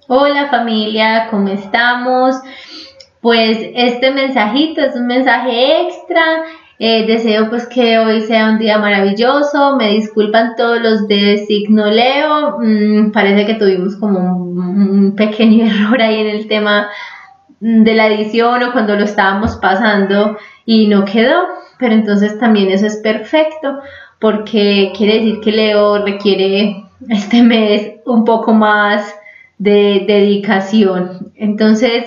Hola familia, ¿cómo estamos? Pues este mensajito es un mensaje extra. Deseo pues que hoy sea un día maravilloso. Me disculpan todos los de signo Leo. Parece que tuvimos como un pequeño error ahí en el tema de la edición o cuando lo estábamos pasando y no quedó. Pero entonces también eso es perfecto porque quiere decir que Leo requiere este mes un poco más de dedicación. Entonces,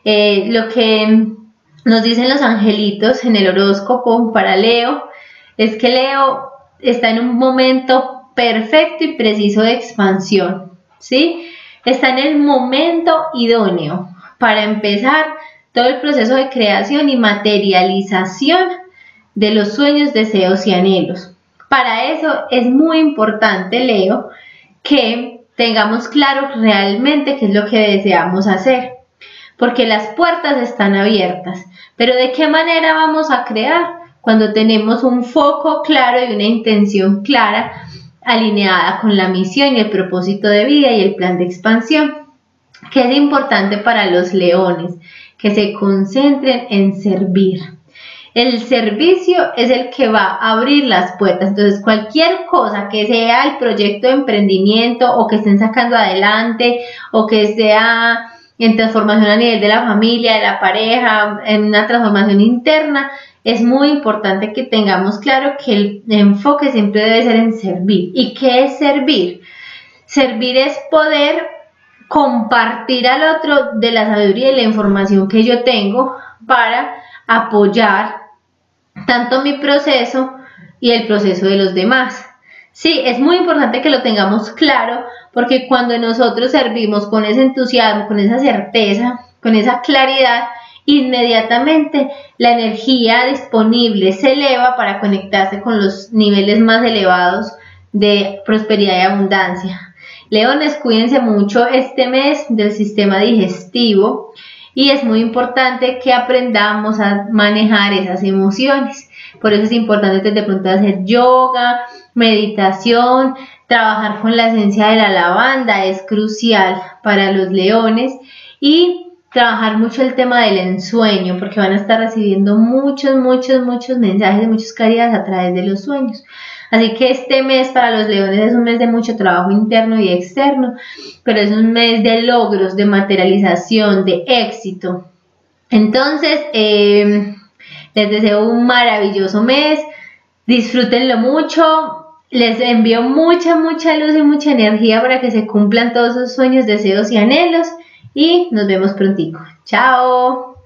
lo que nos dicen los angelitos en el horóscopo para Leo es que Leo está en un momento perfecto y preciso de expansión, ¿sí? Está en el momento idóneo para empezar todo el proceso de creación y materialización de los sueños, deseos y anhelos. Para eso es muy importante, Leo, que tengamos claro realmente qué es lo que deseamos hacer, porque las puertas están abiertas, pero ¿de qué manera vamos a crear? Cuando tenemos un foco claro y una intención clara, alineada con la misión y el propósito de vida y el plan de expansión. ¿Qué es importante para los leones? Que se concentren en servir. El servicio es el que va a abrir las puertas. Entonces, cualquier cosa que sea el proyecto de emprendimiento o que estén sacando adelante o que sea en transformación a nivel de la familia, de la pareja, en una transformación interna, es muy importante que tengamos claro que el enfoque siempre debe ser en servir. ¿Y qué es servir? Servir es poder compartir al otro de la sabiduría y la información que yo tengo para apoyar tanto mi proceso y el proceso de los demás. Sí, es muy importante que lo tengamos claro, porque cuando nosotros servimos con ese entusiasmo, con esa certeza, con esa claridad, inmediatamente la energía disponible se eleva para conectarse con los niveles más elevados de prosperidad y abundancia. Leones, cuídense mucho este mes del sistema digestivo y es muy importante que aprendamos a manejar esas emociones. Por eso es importante de pronto hacer yoga, meditación, trabajar con la esencia de la lavanda es crucial para los leones y trabajar mucho el tema del ensueño porque van a estar recibiendo muchos mensajes, muchas claridades a través de los sueños. Así que este mes para los leones es un mes de mucho trabajo interno y externo, pero es un mes de logros, de materialización, de éxito. Entonces, les deseo un maravilloso mes, disfrútenlo mucho, les envío mucha luz y mucha energía para que se cumplan todos sus sueños, deseos y anhelos y nos vemos prontico. ¡Chao!